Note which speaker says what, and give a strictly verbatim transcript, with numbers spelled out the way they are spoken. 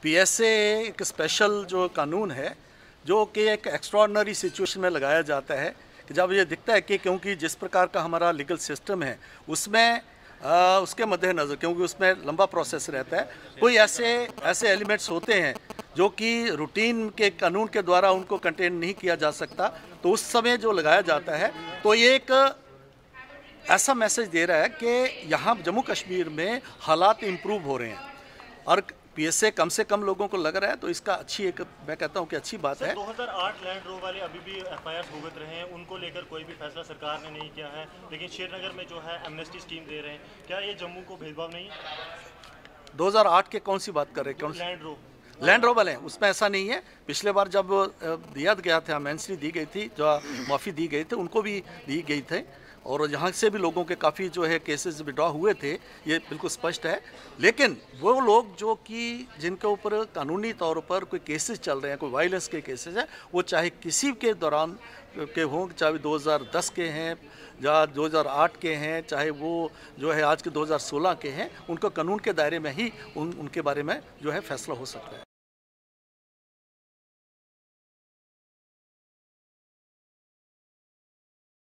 Speaker 1: PSA एक special जो कानून है जो कि एक एक्स्ट्राऑर्डिनरी सिचुएशन में लगाया जाता है कि जब ये दिखता है कि क्योंकि जिस प्रकार का हमारा लीगल सिस्टम है उसमें आ, उसके मद्देनज़र क्योंकि उसमें लंबा प्रोसेस रहता है, कोई ऐसे ऐसे एलिमेंट्स होते हैं जो कि रूटीन के कानून के द्वारा उनको कंटेन नहीं किया जा सकता, तो उस समय जो लगाया जाता है तो ये एक ऐसा मैसेज दे रहा है कि यहाँ जम्मू कश्मीर में हालात इम्प्रूव हो रहे हैं और पीएसए कम से कम लोगों को लग रहा है, तो इसका अच्छी एक मैं कहता हूँ कि अच्छी बात है।
Speaker 2: दो हज़ार आठ लैंड रो वाले अभी भी एफआईआर भुगत रहे हैं, उनको लेकर कोई भी फैसला सरकार ने नहीं किया है, लेकिन श्रीनगर में जो है एमनेस्टी स्कीम दे रहे हैं, क्या ये जम्मू को भेदभाव नहीं है?
Speaker 1: दो हज़ार आठ के कौन सी बात कर रहे हैं? कौन
Speaker 2: लैंड रो
Speaker 1: लैंड रो वाले हैं, उसमें ऐसा नहीं है। पिछले बार जब दिया गया था, एमनेस्टी दी गई थी, जो माफ़ी दी गई थी, उनको भी दी गई थी और यहाँ से भी लोगों के काफ़ी जो है केसेस विड्रॉ हुए थे, ये बिल्कुल स्पष्ट है। लेकिन वो लोग जो कि जिनके ऊपर कानूनी तौर पर कोई केसेस चल रहे हैं, कोई वायलेंस के केसेस हैं, वो चाहे किसी के दौरान के हों, चाहे दो हज़ार दस के हैं या दो हज़ार आठ के हैं, चाहे वो जो है आज के दो हज़ार सोलह के हैं, उनको कानून के दायरे में ही उन उनके बारे में जो है फैसला हो सकता है।